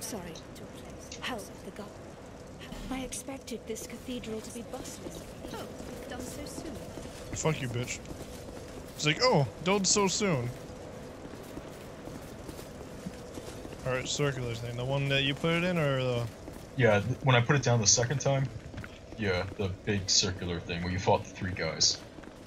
Sorry, help the god. I expected this cathedral to be bustling. Oh, done so soon. Fuck you, bitch. It's like, oh, done so soon. Alright, circular thing. The one that you put it in, or the... Yeah, when I put it down the second time, yeah, the big circular thing where you fought the 3 guys.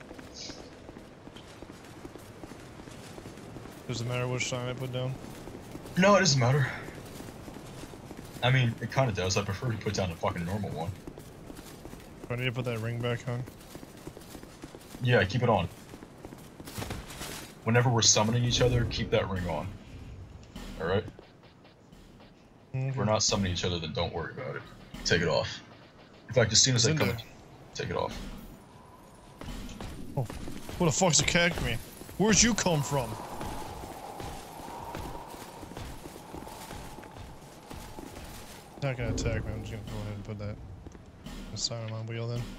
Does it matter which sign I put down? No, it doesn't matter. I mean, it kinda does. I prefer to put down the fucking normal one. Do I need to put that ring back on? Yeah, keep it on. Whenever we're summoning each other, keep that ring on. Alright? If we're not summoning each other, then don't worry about it. Take it off. In fact, as soon as I come in, take it off. Oh, who the fuck's attacked me? Where'd you come from? Not gonna attack me, I'm just gonna go ahead and put that sign on my wheel then.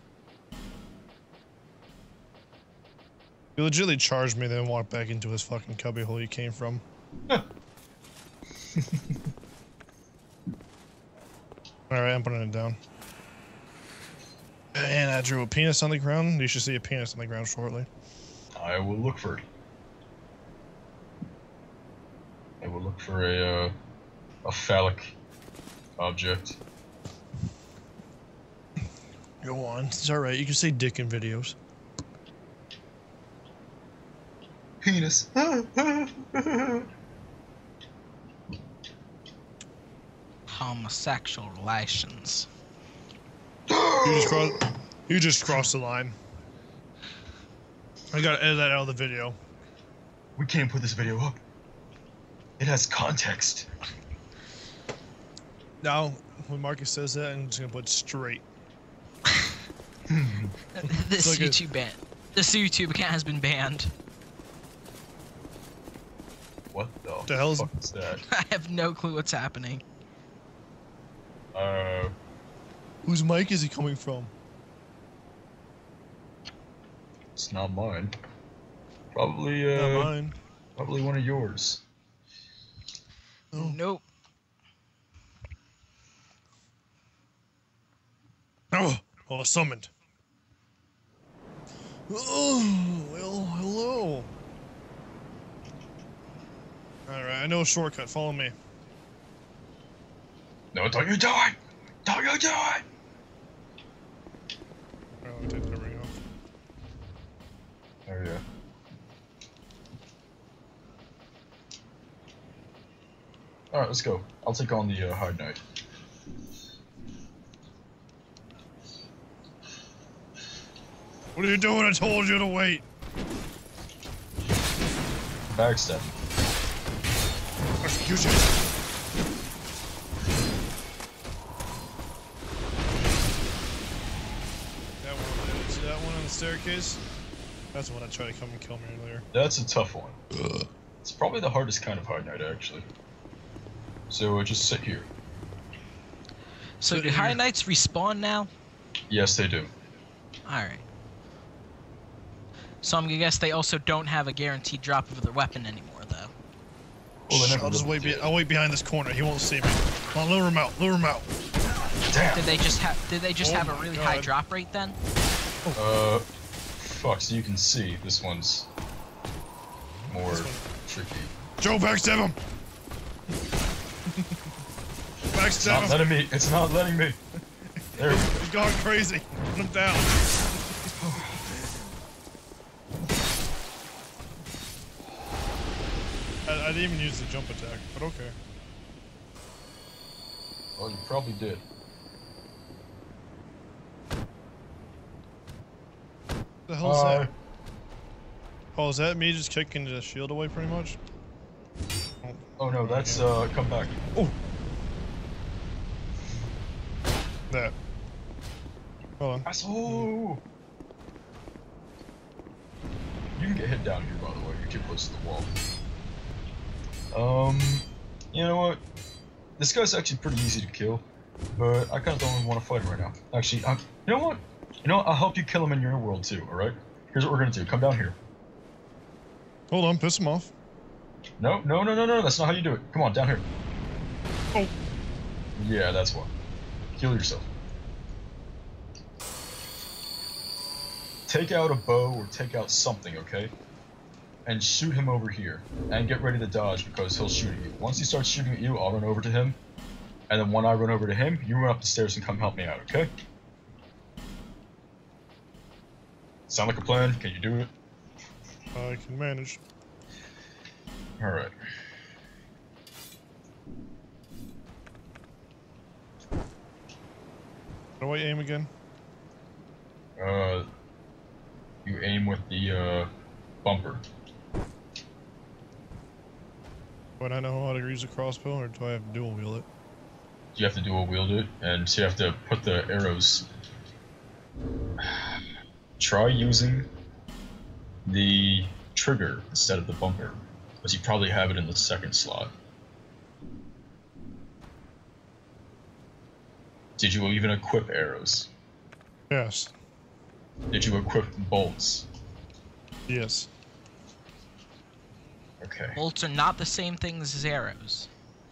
He legitimately charged me, then walked back into his fucking cubbyhole he came from. Alright, I'm putting it down. And I drew a penis on the ground. You should see a penis on the ground shortly. I will look for it. I will look for a phallic object. Go on, it's alright, you can say dick in videos. Penis. Homosexual relations. You just crossed the line. I gotta edit that out of the video. We can't put this video up. It has context. Now, when Marcus says that, I'm just gonna put straight. This like This YouTube account has been banned. What the hell fuck is that? I have no clue what's happening. Whose mic is he coming from? It's not mine. Probably, Not mine. Probably one of yours. Oh. Nope. Oh, summoned. Oh, well, hello. Alright, I know a shortcut. Follow me. No, don't you do it! Don't you do it! I'll take the ring off. Oh, yeah. Alright, let's go. I'll take on the Hard Knight. What are you doing? I told you to wait. Backstab. Execution. That one, see that one on the staircase? That's the one that tried to come and kill me earlier. That's a tough one. It's probably the hardest kind of Hard Knight, actually. So just sit here. So do High Knights respawn now? Yes, they do. Alright. So I'm gonna guess they also don't have a guaranteed drop of their weapon anymore, though. Well, I'll just wait. I'll wait behind this corner. He won't see me. Come on, lure him out. Lure him out. Damn. Did they just have a really high drop rate then? Fuck. So you can see this one's more tricky. Joe, backstab him. It's not letting me. It's not letting me. There. He's going crazy. Put him down. I didn't even use the jump attack, but okay. Well, you probably did. The hell's that? Oh, is that me just kicking the shield away pretty much? Oh no, that's come back. Oh! That. Hold on. Asshole! You can get hit down here, by the way. You're too close to the wall. You know what? This guy's actually pretty easy to kill, but I kind of don't even want to fight him right now. Actually, you know what? You know what? I'll help you kill him in your world too, alright? Here's what we're gonna do. Come down here. Hold on, piss him off. No, no, no, no, no, that's not how you do it. Come on, down here. Oh. Yeah, that's one. Heal yourself. Take out a bow or take out something, okay? And shoot him over here. And get ready to dodge because he'll shoot at you. Once he starts shooting at you, I'll run over to him. And then when I run over to him, you run up the stairs and come help me out, okay? Sound like a plan? Can you do it? I can manage. Alright. How do I aim again? You aim with the, bumper. Would I know how to use a crossbow, or do I have to dual wield it? You have to dual wield it, and so you have to put the arrows. Try using the trigger instead of the bumper, because you probably have it in the second slot. Did you even equip arrows? Yes. Did you equip bolts? Yes. Okay. Bolts are not the same things as arrows.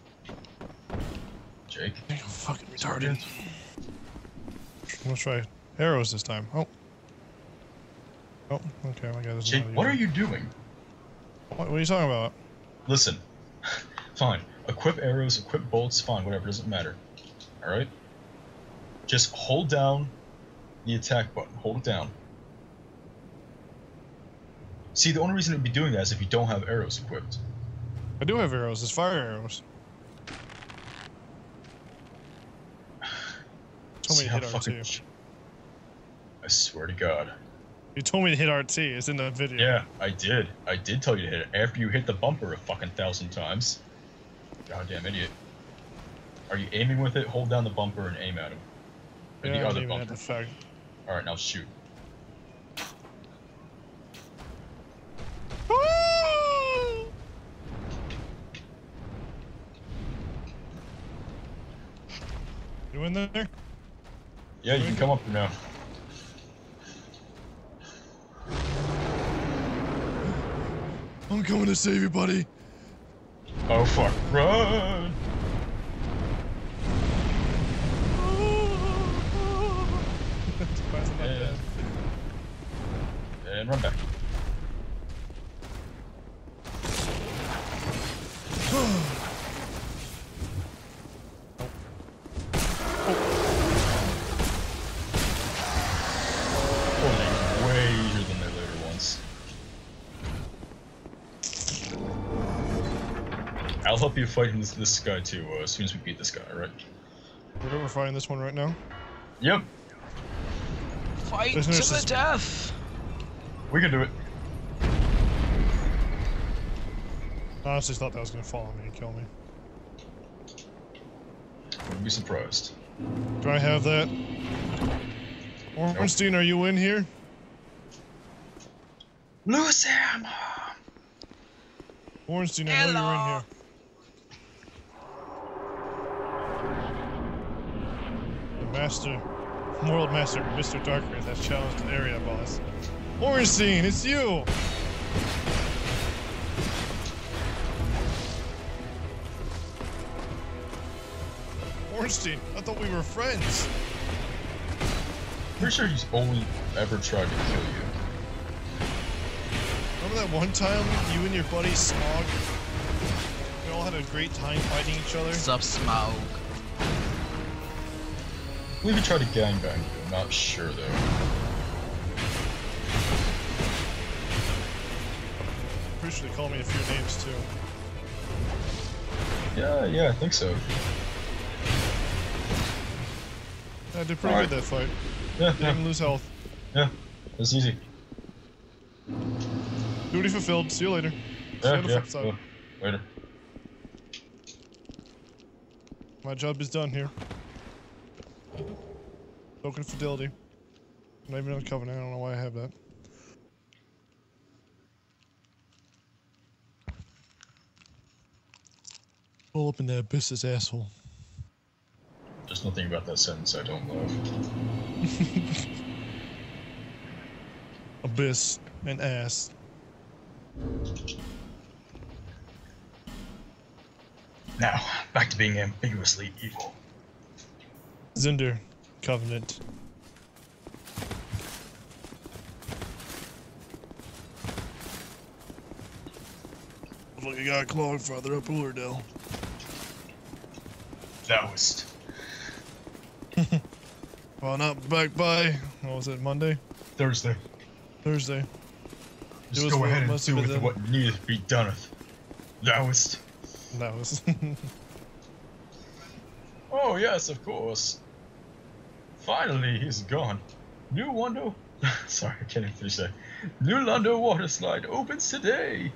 Jake? I'm fucking retarded. Let's try arrows this time. Oh. Oh, okay, I got this. Jake, what are you doing? What are you talking about? Listen. Fine. Equip arrows, equip bolts, fine, whatever, doesn't matter. Alright? Just hold down the attack button. Hold it down. See, the only reason it would be doing that is if you don't have arrows equipped. I do have arrows. It's fire arrows. Told me See to how hit fucking... RT. I swear to God. You told me to hit RT. It's in the video. Yeah, I did. I did tell you to hit it after you hit the bumper a fucking 1,000 times. Goddamn idiot. Are you aiming with it? Hold down the bumper and aim at him. Or Yeah, the I other don't even have bumper. the fact. Alright, now shoot. You in there? Yeah, you can come up now. I'm coming to save you, buddy. Oh fuck, run! And run back. Oh, way easier than the later ones. I'll help you fight this guy too, as soon as we beat this guy, alright? We're fighting this one right now. Yep, Fight to There's no the death! we can do it. I honestly thought that was gonna follow me and kill me. Wouldn't be surprised. Do I have that? Ornstein, are you in here? Lose him! Ornstein, I know you're in here. The master, world master, Mr. Darker, has challenged the area boss. Ornstein, it's you! Ornstein, I thought we were friends. Pretty sure he's only ever tried to kill you. Remember that one time you and your buddy Smog, we all had a great time fighting each other? What's up, Smaug? I believe he tried to gangbang you, I'm not sure though. Pretty sure they call me a few names too. Yeah, I think so. I did pretty Alright. good that fight. Yeah, Didn't even lose health. yeah, that's easy. Duty fulfilled. See you later. See you on the flip side. Later. My job is done here. Token of fidelity. I'm not even on Covenant. I don't know why I have that. Pull up in the abyss's asshole. There's nothing about that sentence I don't love. Abyss and ass. Now, back to being ambiguously evil. Zinder, Covenant. Look, you got a clog farther up Ullerdale. Taoist. Well, not back by, what was it, Monday? Thursday. Thursday. Just was go what ahead and must have do been with done. what needeth to be doneth. Taoist. That was. Oh, yes, of course. Finally, he's gone. New Wonder... Sorry, I can't even finish that. New Lundo water slide opens today.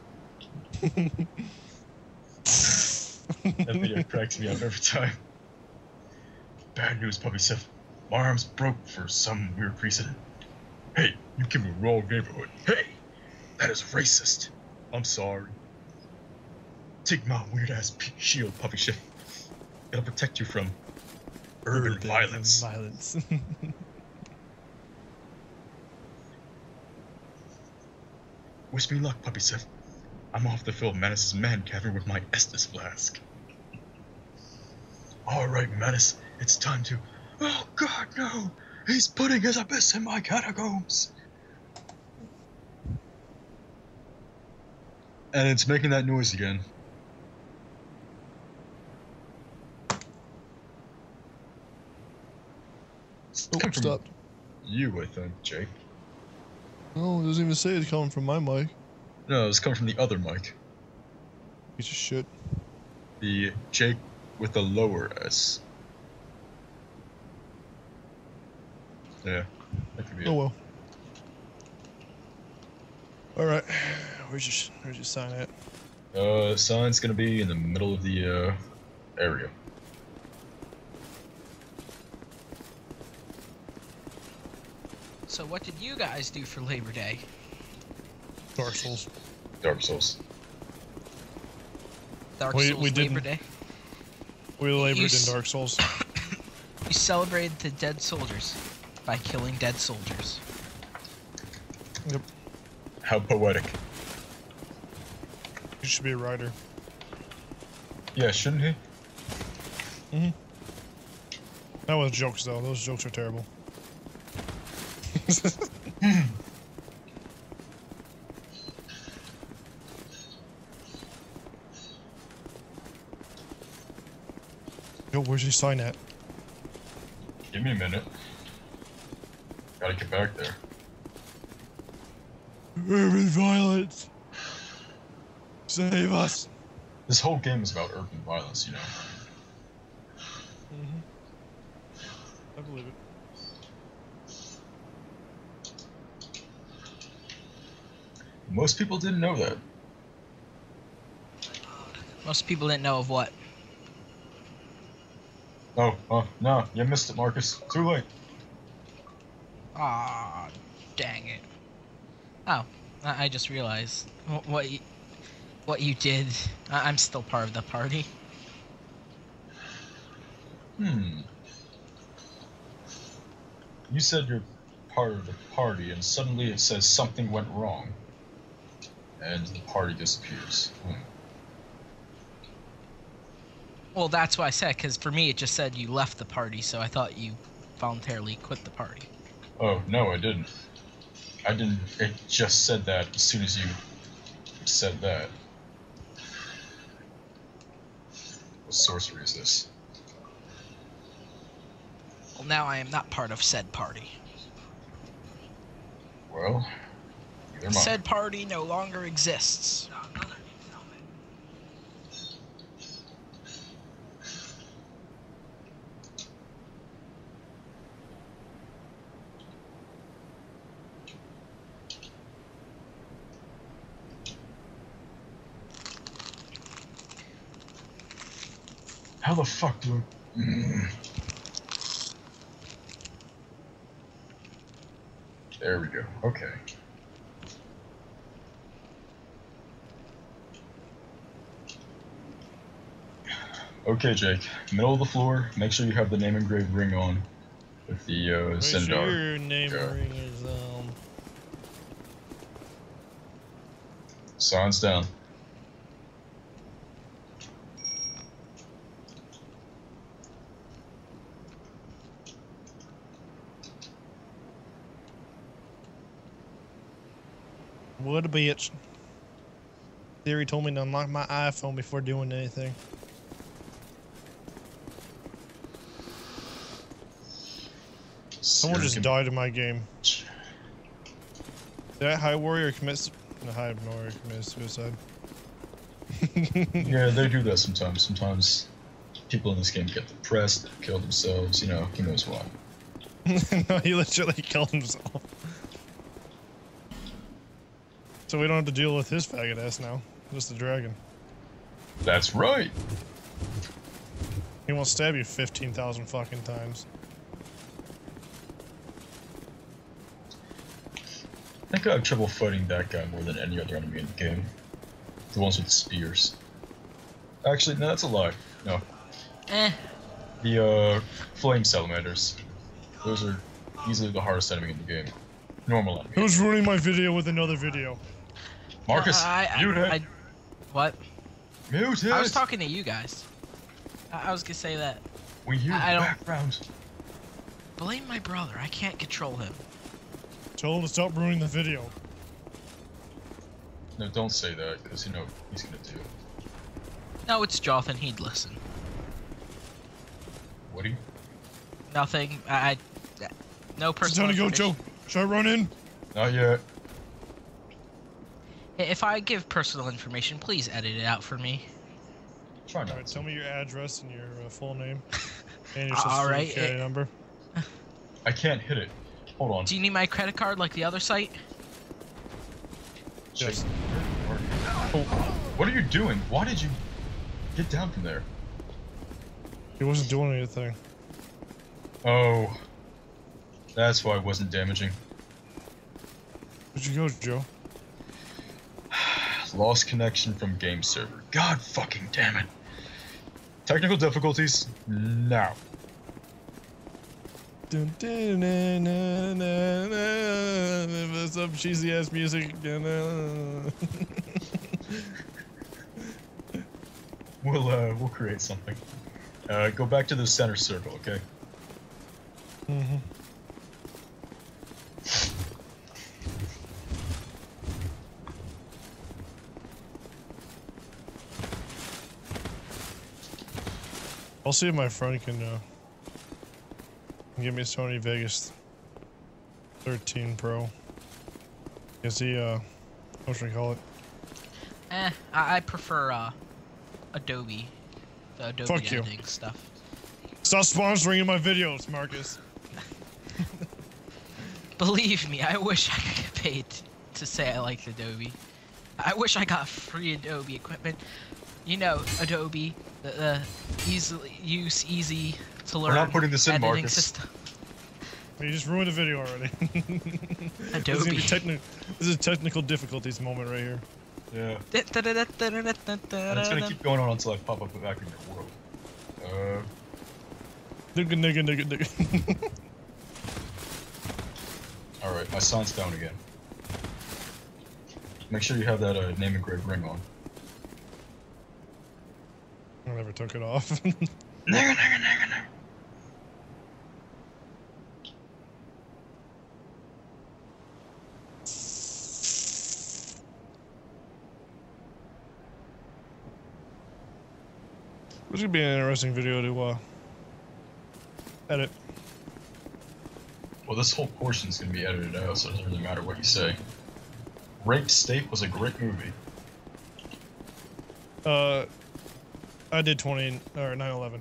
That video cracks me up every time. Bad news, Puppy Seth. My arm's broke for some weird precedent. Hey, you came to the wrong neighborhood. Hey! That is racist. I'm sorry. Take my weird-ass shield, Puppy Seth. It'll protect you from urban violence. Violence. Wish me luck, Puppy Seth. I'm off to fill Manus's man cavern with my Estus flask. Alright, Manus, it's time to... Oh god, no! He's putting his abyss in my catacombs! And it's making that noise again. It's Oh, coming from stopped. you, I think, Jake. Oh, it doesn't even say it's coming from my mic. No, it's coming from the other mic. Piece of shit. The Jake with the lower S. Yeah, that could be Oh it. well. Alright. Where's your sign at? Sign's gonna be in the middle of the, area. So what did you guys do for Labor Day? Dark Souls. Dark Souls. Dark We Souls Labor didn't. Day? We labored in s- Dark Souls. You celebrated the dead soldiers by killing dead soldiers. Yep. How poetic. You should be a writer. Yeah, shouldn't he? Mm-hmm. That was jokes though. Those jokes are terrible. Yo, where's your sign at? Give me a minute. Gotta get back there. Urban violence. Save us. This whole game is about urban violence, you know. I believe it. Most people didn't know that. Most people didn't know of what. Oh, no, you missed it, Marcus. Too late. Ah, dang it. Oh, I just realized what you did. I'm still part of the party. You said you're part of the party, and suddenly it says something went wrong. And the party disappears. Well, that's what I said, because for me it just said you left the party, so I thought you voluntarily quit the party. Oh, no, I didn't. I didn't. It just said that as soon as you said that. What sorcery is this? Well, now I am not part of said party. Well, neither am I. Said party no longer exists. How the fuck do I... There we go. Okay. Okay, Jake. Middle of the floor. Make sure you have the name engraved ring on with the Zendar. Your name Yeah. ring is Signs down. What a bitch. Siri told me to unlock my iPhone before doing anything. Someone just died in my game. Did that High Warrior commit? No, High Warrior commit suicide. Yeah, they do that sometimes. Sometimes people in this game get depressed, kill themselves. You know, who knows why. No, he literally killed himself. So we don't have to deal with his faggot ass now. Just the dragon. That's right. He won't stab you 15,000 fucking times. I think I have trouble fighting that guy more than any other enemy in the game. The ones with spears. Actually, no, that's a lie. No. The, flame salamanders. Those are easily the hardest enemy in the game. Normal enemy. Who's ruining my video with another video? Marcus, mute it! What? Mute it! I was talking to you guys. I was gonna say that. We hear the I don't- background. Blame my brother. I can't control him. Tell him to stop ruining the video. No, don't say that, because you know what he's gonna do. No, it's Jothan. He'd listen. Woody? Nothing. No It's personal time to go, Joe. information. Should I run in? Not yet. If I give personal information, please edit it out for me. Try not Alright, to. tell me your address and your full name. And your All social right, security number. I can't hit it. Hold on. Do you need my credit card like the other site? Yes. What are you doing? Why did you get down from there? He wasn't doing anything. Oh. That's why it wasn't damaging. Where'd you go, Joe? Lost connection from game server. God fucking damn it. Technical difficulties now. Dun, dun, dun, dun, dun, dun, some cheesy ass music. We'll create something. Go back to the center circle, okay? Mm-hmm. I'll see if my friend can give me a Sony Vegas 13 Pro. Is he what should we call it? I prefer Adobe. The Adobe Fuck you. editing stuff. Stop sponsoring my videos, Marcus. Believe me, I wish I could get paid to say I liked Adobe. I wish I got free Adobe equipment. You know, Adobe, the easy to learn. We're not putting this in, editing Marcus. system. You just ruined the video already. Adobe. This is a technical difficulties moment right here. Yeah. And it's gonna keep going on until I pop up back in your world. Nigga. Alright, my sign's down again. Make sure you have that name engraved ring on. I never took it off. Nigga. This could be an interesting video to edit. Well, this whole portion's gonna be edited out, so it doesn't really matter what you say. Raped State was a great movie. I did 20 or 9/11.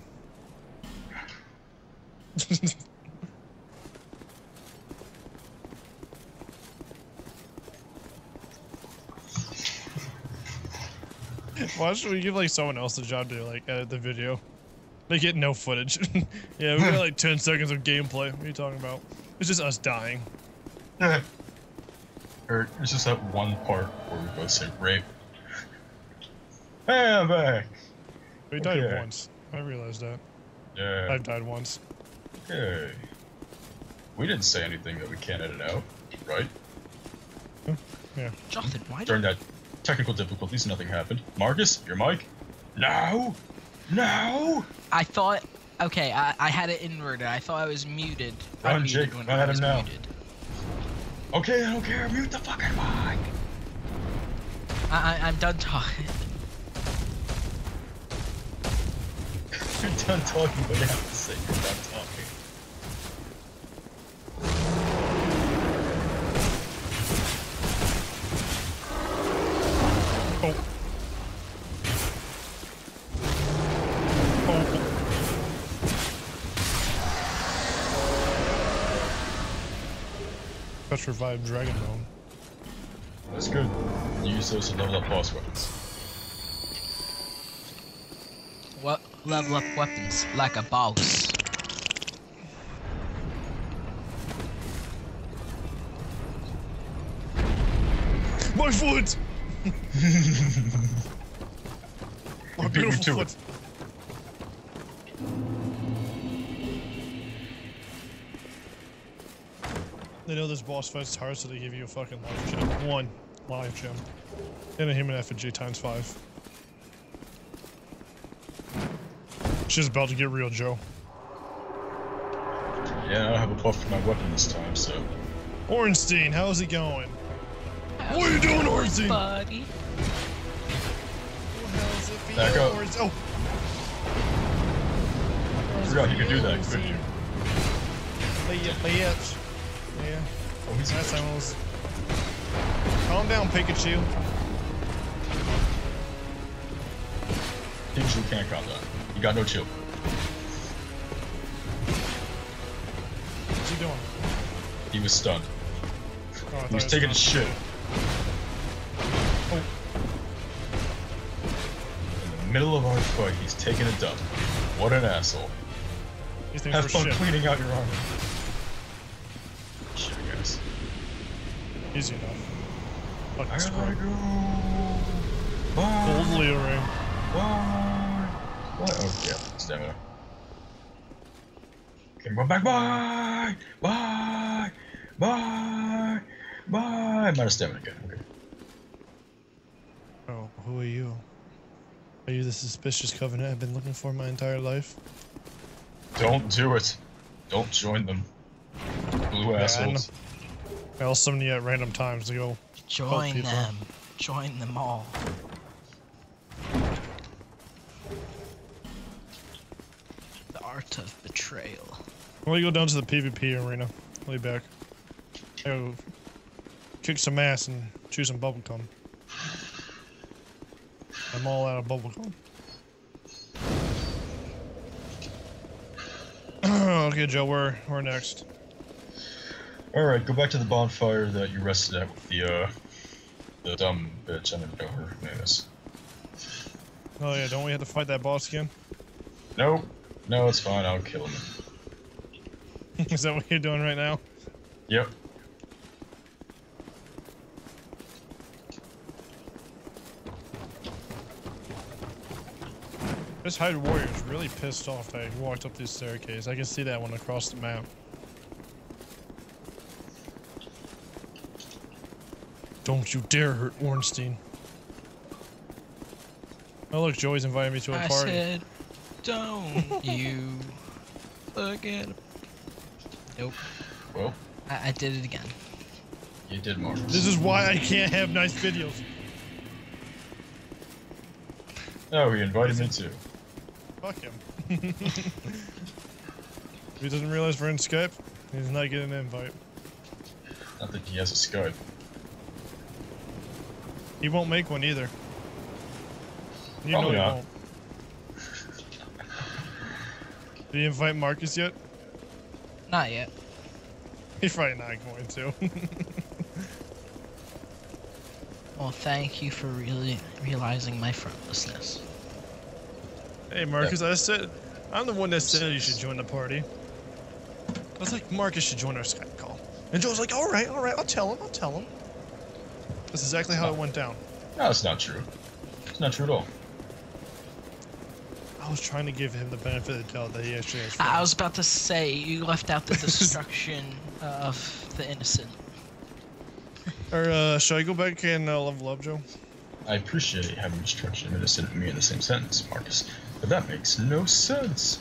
Why should we give like someone else the job to like edit the video? They get no footage. Yeah, we got like 10 seconds of gameplay. What are you talking about? It's just us dying. Or it's just that one part where we both say rape. Hey, I'm back! We died Okay. once. I realized that. Yeah. I've died once. Okay. We didn't say anything that we can't edit out, right? Yeah. Jonathan, why During that technical difficulties, nothing happened. Marcus, your mic? No! No! I thought, okay, I had it inverted. I thought I was muted. Run, Unmuted Jake, when run I at him was now. muted. Okay, I don't care. Mute the fucking mic. I'm done talking. You're done talking, but you have to say you're done talking. Oh. Oh. Let's revive Dragon Bone. That's good. Use those to level up boss weapons. What level up weapons like a boss? My foot! My You beat me beautiful to foot. it. They know this boss fight's hard, so they give you a fucking life gem. 1 life gem. And a human effigy ×5. She's about to get real, Joe. Yeah, I don't have a buff for my weapon this time, so. Ornstein, how's it going? What are you doing, Ornstein? Buddy. Back up. Oh! I forgot you could do that, couldn't you? Bitch. Yeah. Oh, he's That sounds. Calm down, Pikachu. Pikachu can't calm down. You got no chill. What's he doing? He was stunned. Oh, I thought He was it taking a shit. Oh. In the middle of our fight, he's taking a dump. What an asshole. These things Have were fun shit. cleaning out your armor. Shit, guys. Easy enough. Fucking I gotta scrub. go. Bye. Gold Leo ring. Bye. What? Oh, yeah. Stamina. Okay, run back. Bye. Bye. Bye. Bye. I'm out of stamina again. Okay. Oh, who are you? Are you the suspicious covenant I've been looking for my entire life? Don't do it. Don't join them. Blue Yeah, assholes. I'll summon you at random times to go. Join people. them. Join them all. The art of betrayal. I'm gonna go down to the PvP arena. I'll be back. I go kick some ass and chew some bubblegum. I'm all out of bubblegum. Okay, Joe, we're next. Alright, go back to the bonfire that you rested at with the dumb bitch. I don't even know her name is. Oh yeah, don't we have to fight that boss again? Nope. No, it's fine. I'll kill him. Is that what you're doing right now? Yep. This Hide Warrior is really pissed off that I walked up this staircase. I can see that one across the map. Don't you dare hurt Ornstein. Oh look, Joey's invited me to a I party. said, don't you forget. Nope. Well, I did it again. you did, Marcus. This is why I can't have nice videos. Oh, he invited me too. Fuck him. If he doesn't realize we're in Skype, he's not getting an invite. Not that he has a Skype. He won't make one either. You Probably know he not. won't. Did you invite Marcus yet? Not yet. He's probably not going to. Well, thank you for really realizing my frontlessness. Hey Marcus, I'm the one that said you should join the party. I was like, Marcus should join our Skype call. And Joe's like, alright, I'll tell him. That's exactly how it went down. No, that's not true. It's not true at all. I was trying to give him the benefit of the doubt that he actually has I friends. was about to say, you left out the destruction of the innocent. Or, should I go back and level up, Joe? I appreciate having destruction of innocent and me in the same sentence, Marcus. But that makes no sense.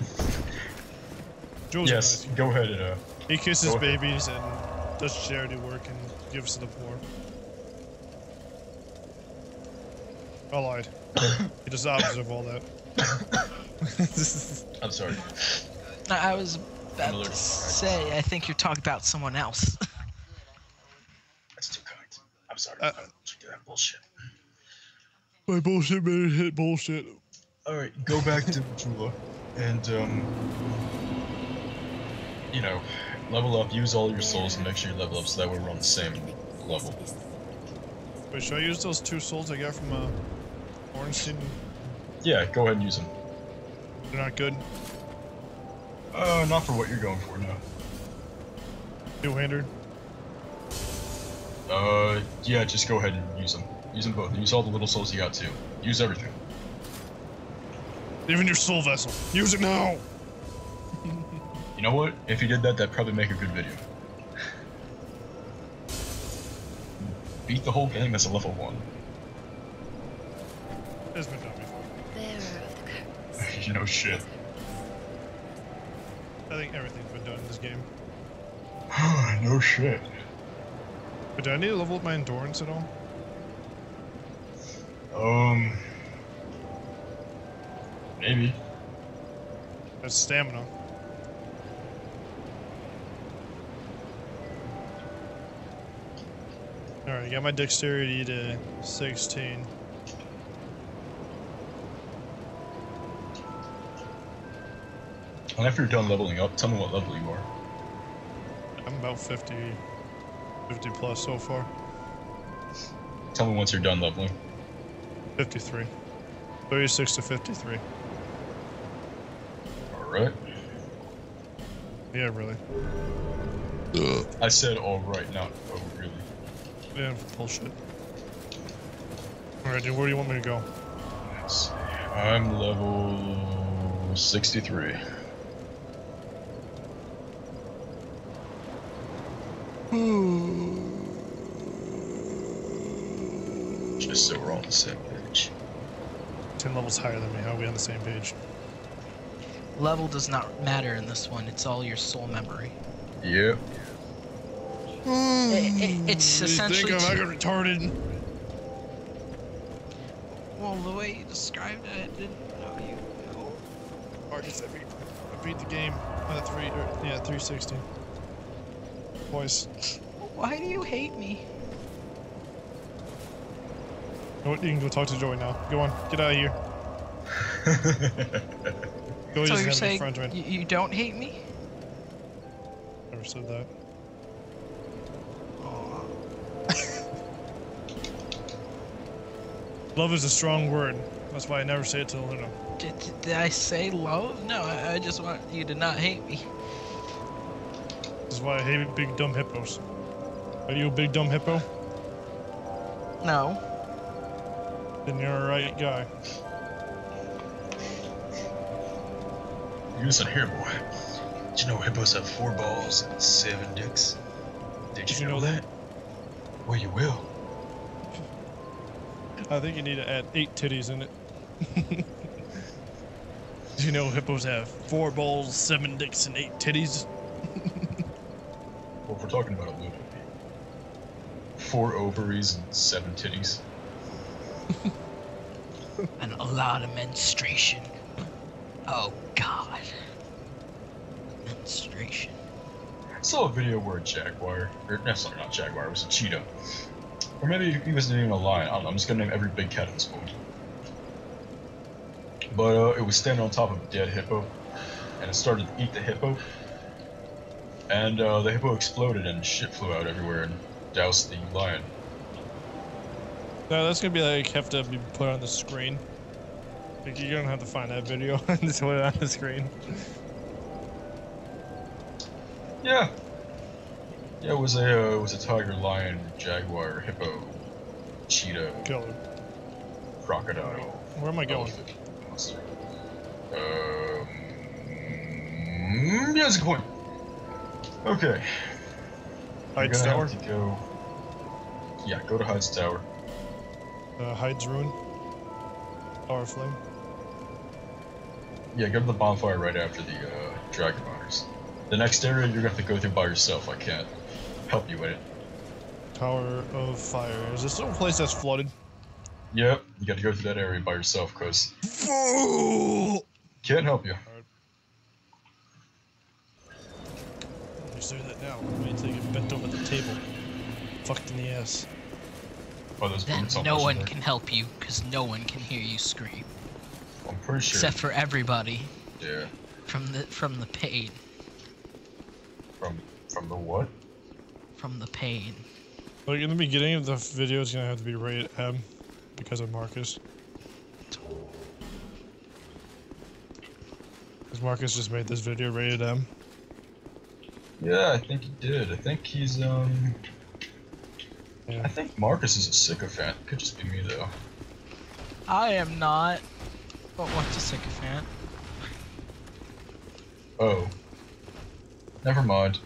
Joe's Yes, nice. go ahead and He kisses Go ahead. babies and does charity work and gives to the poor. I lied. He does the opposite of all that. I'm sorry. I was about allergic to to say, I think you're talking about someone else. That's too kind. I'm sorry. Uh, Check that bullshit. My bullshit made it hit bullshit. Alright, go back to Jula. And, you know, level up, use all your souls, and make sure you level up so that way we're on the same level. Wait, should I use those 2 souls I got from, Ornstein? Yeah, go ahead and use them. They're not good? Not for what you're going for, no. Two-handed? Yeah, just go ahead and use them. Use them both. Use all the little souls you got, too. Use everything. Even your soul vessel. Use it now! You know what? If you did that, that'd probably make a good video. Beat the whole game as a level 1. It's been done before. Bearer of the curtains. You know shit. I think everything's been done in this game. No shit. But do I need to level up my endurance at all? Maybe. That's stamina. Alright, got my dexterity to 16. And after you're done leveling up, tell me what level you are. I'm about 50 plus so far. Tell me once you're done leveling. 53. 36 to 53. Alright. Yeah, really. I said alright, not oh really. Yeah, bullshit. Alright, dude, where do you want me to go? Let's see. I'm level 63. Just so we're all on the same page. 10 levels higher than me. How are we on the same page? Level does not matter in this one. It's all your soul memory. Yep. It's You essentially. think I'm fucking retarded? Well, the way you described it, I didn't know you. Know. Marcus, I beat the game on a 360. Twice. Why do you hate me? You know what? You can go talk to Joey now. Go on, get out of here. Joey So doesn't you're have any saying friends, man. you don't hate me? Never said that. Love is a strong word. That's why I never say it to Luna. Did I say love? No, I just want you to not hate me. This is why I hate big dumb hippos. Are you a big dumb hippo? No. Then you're a right guy. You listen here, boy. Did you know hippos have 4 balls and 7 dicks? Did you know that? Well, you will. I think you need to add 8 titties in it. Did you know hippos have 4 balls, 7 dicks, and 8 titties? Well, if we're talking about a lunatic, 4 ovaries and 7 titties. And a lot of menstruation. Oh God. Menstruation. I saw a video where a jaguar, or no, sorry, not jaguar, it was a cheetah. Or maybe he wasn't even a lion, I don't know, I'm just gonna name every big cat in this world. But it was standing on top of a dead hippo, and it started to eat the hippo. And the hippo exploded and shit flew out everywhere and doused the lion. No, that's gonna be like have to be put on the screen. Like you're gonna have to find that video and just put it on the screen. Yeah. Yeah, it was a tiger, lion, jaguar, hippo, cheetah, Killer. crocodile. Where am I going? elephant, monster. Yeah, that's a good point. Okay. Hyde's You're gonna Tower? have to go. Yeah, go to Hyde's Tower. Hyde's Ruin. Tower of Flame. Yeah, go to the bonfire right after the dragon riders. The next area you're gonna have to go through by yourself. I can't help you with it. Tower of Fire. Is this still a place that's flooded? Yep, you got to go through that area by yourself, cause Fool! can't help you. You say that now. Wait till you get bent over the table. Fucked in the ass. Oh, there's Then boots on no one there. can help you, because no one can hear you scream. I'm pretty sure. Except for everybody Yeah. from the pain. From the what? From the pain. Like in the beginning of the video, it's gonna have to be rated M because of Marcus. Because Marcus just made this video rated M. Yeah, I think he did. I think he's Yeah. I think Marcus is a sycophant. Could just be me though. I am not. But what's a sycophant? Oh. Never mind.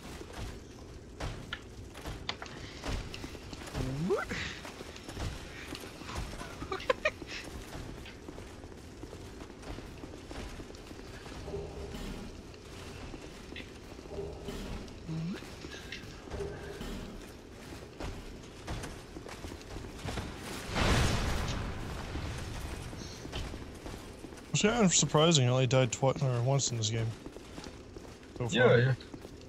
It's kind of surprising. I only died twice or once in this game. So far. Yeah, yeah.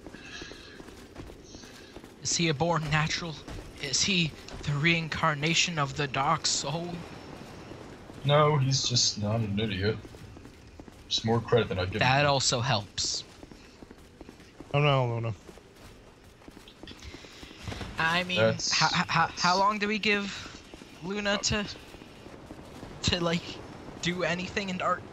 Is he a born natural? Is he the reincarnation of the dark soul? No, he's just not an idiot. Just more credit than I give That him. also helps. Oh no, no. I mean, That's- how long do we give Luna to like do anything in Dark